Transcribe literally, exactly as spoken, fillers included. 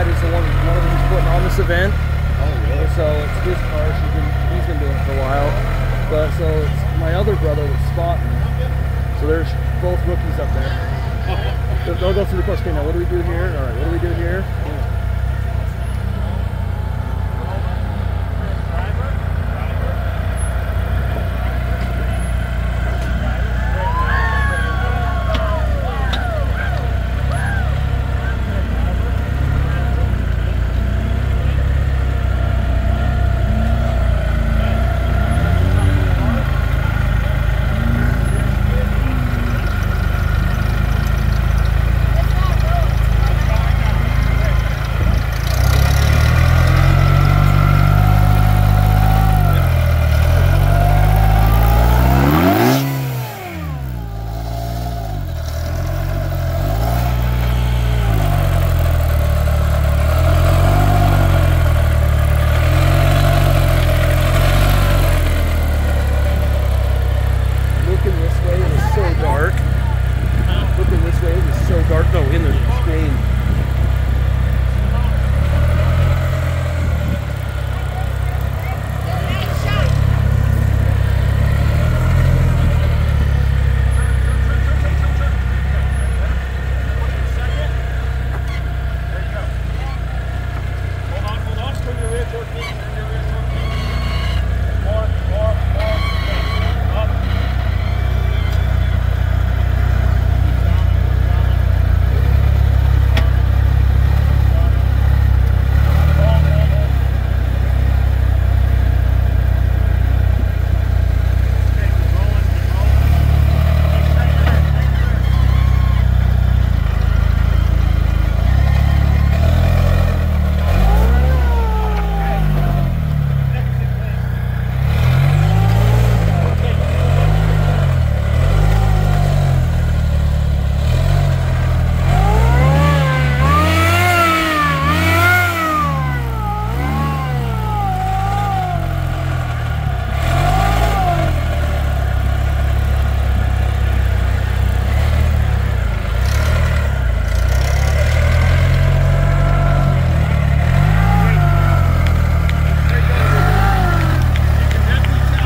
dad is the one, one of them who's putting on this event. Oh, really? So it's his car. She's been, he's been doing it for a while. But so it's my other brother that's spotting. So there's both rookies up there. So they'll go through the course. Okay, now what do we do here? All right, what do we do here? Looking this way, it is so dark.